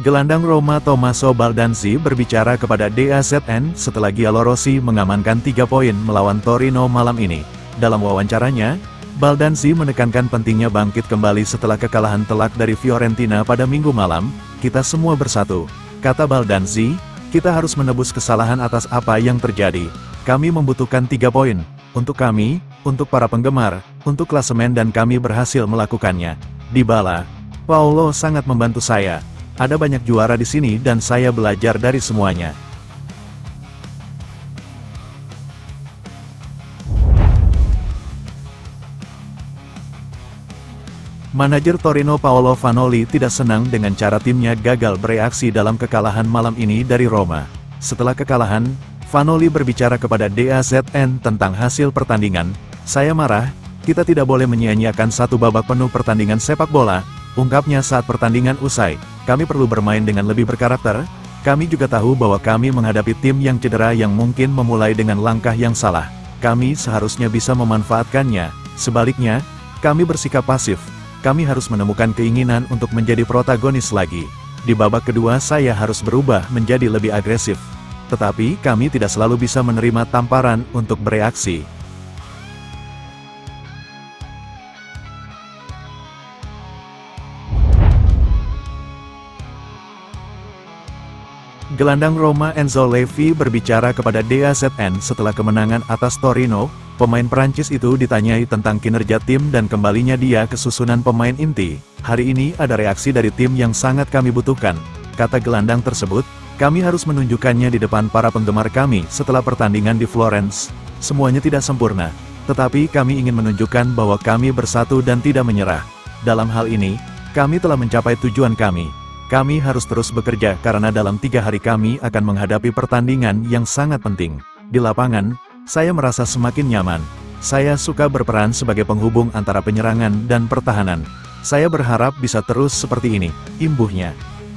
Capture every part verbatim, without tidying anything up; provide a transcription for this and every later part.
Gelandang Roma Tommaso Baldanzi berbicara kepada D A Z N setelah Giallorossi mengamankan tiga poin melawan Torino malam ini. Dalam wawancaranya, Baldanzi menekankan pentingnya bangkit kembali setelah kekalahan telak dari Fiorentina pada minggu malam. Kita semua bersatu, kata Baldanzi, kita harus menebus kesalahan atas apa yang terjadi. Kami membutuhkan tiga poin, untuk kami, untuk para penggemar, untuk klasemen dan kami berhasil melakukannya. Dybala, Paulo sangat membantu saya. Ada banyak juara di sini dan saya belajar dari semuanya. Manajer Torino Paolo Vanoli tidak senang dengan cara timnya gagal bereaksi dalam kekalahan malam ini dari Roma. Setelah kekalahan, Vanoli berbicara kepada D A Z N tentang hasil pertandingan. Saya marah, kita tidak boleh menyia-nyiakan satu babak penuh pertandingan sepak bola, ungkapnya saat pertandingan usai. Kami perlu bermain dengan lebih berkarakter. Kami juga tahu bahwa kami menghadapi tim yang cedera yang mungkin memulai dengan langkah yang salah. Kami seharusnya bisa memanfaatkannya. Sebaliknya, kami bersikap pasif. Kami harus menemukan keinginan untuk menjadi protagonis lagi. Di babak kedua saya harus berubah menjadi lebih agresif. Tetapi kami tidak selalu bisa menerima tamparan untuk bereaksi. Gelandang Roma Enzo Levi berbicara kepada D A Z N setelah kemenangan atas Torino. Pemain Prancis itu ditanyai tentang kinerja tim dan kembalinya dia ke susunan pemain inti. Hari ini ada reaksi dari tim yang sangat kami butuhkan, kata gelandang tersebut. Kami harus menunjukkannya di depan para penggemar kami setelah pertandingan di Florence. Semuanya tidak sempurna, tetapi kami ingin menunjukkan bahwa kami bersatu dan tidak menyerah. Dalam hal ini, kami telah mencapai tujuan kami. Kami harus terus bekerja karena dalam tiga hari kami akan menghadapi pertandingan yang sangat penting. Di lapangan, saya merasa semakin nyaman. Saya suka berperan sebagai penghubung antara penyerangan dan pertahanan. Saya berharap bisa terus seperti ini, imbuhnya.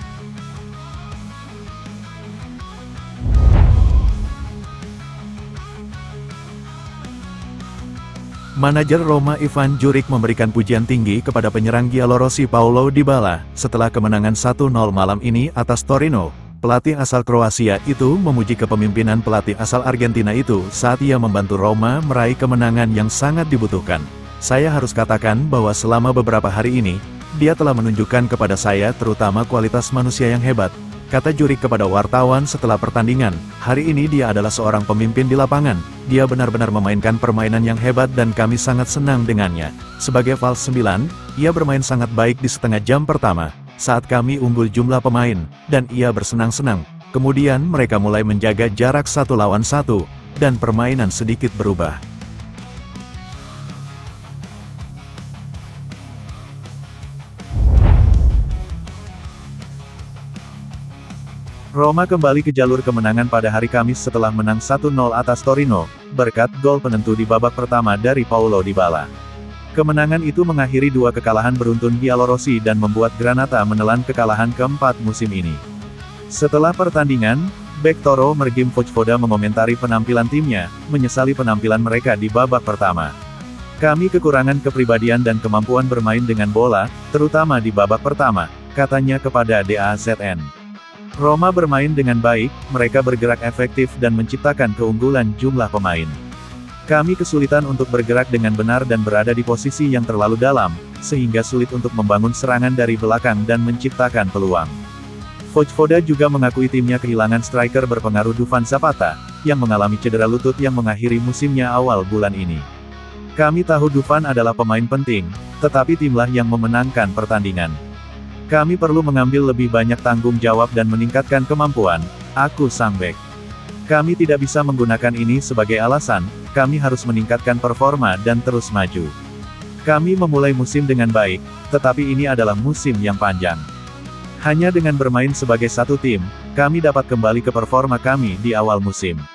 Manajer Roma Ivan Juric memberikan pujian tinggi kepada penyerang Giallorossi Paulo Dybala setelah kemenangan satu nol malam ini atas Torino. Pelatih asal Kroasia itu memuji kepemimpinan pelatih asal Argentina itu saat ia membantu Roma meraih kemenangan yang sangat dibutuhkan. Saya harus katakan bahwa selama beberapa hari ini, dia telah menunjukkan kepada saya terutama kualitas manusia yang hebat, kata Juric kepada wartawan setelah pertandingan. Hari ini dia adalah seorang pemimpin di lapangan. Dia benar-benar memainkan permainan yang hebat dan kami sangat senang dengannya. Sebagai fals sembilan, ia bermain sangat baik di setengah jam pertama, saat kami unggul jumlah pemain, dan ia bersenang-senang. Kemudian mereka mulai menjaga jarak satu lawan satu, dan permainan sedikit berubah. Roma kembali ke jalur kemenangan pada hari Kamis setelah menang satu nol atas Torino, berkat gol penentu di babak pertama dari Paulo Dybala. Kemenangan itu mengakhiri dua kekalahan beruntun Giallorossi dan membuat Granata menelan kekalahan keempat musim ini. Setelah pertandingan, bek Toro Mergim Vojvoda mengomentari penampilan timnya, menyesali penampilan mereka di babak pertama. Kami kekurangan kepribadian dan kemampuan bermain dengan bola, terutama di babak pertama, katanya kepada D A Z N. Roma bermain dengan baik, mereka bergerak efektif dan menciptakan keunggulan jumlah pemain. Kami kesulitan untuk bergerak dengan benar dan berada di posisi yang terlalu dalam, sehingga sulit untuk membangun serangan dari belakang dan menciptakan peluang. Vojvoda juga mengakui timnya kehilangan striker berpengaruh Dufan Zapata, yang mengalami cedera lutut yang mengakhiri musimnya awal bulan ini. Kami tahu Dufan adalah pemain penting, tetapi timlah yang memenangkan pertandingan. Kami perlu mengambil lebih banyak tanggung jawab dan meningkatkan kemampuan. Aku sang bek. Kami tidak bisa menggunakan ini sebagai alasan, kami harus meningkatkan performa dan terus maju. Kami memulai musim dengan baik, tetapi ini adalah musim yang panjang. Hanya dengan bermain sebagai satu tim, kami dapat kembali ke performa kami di awal musim.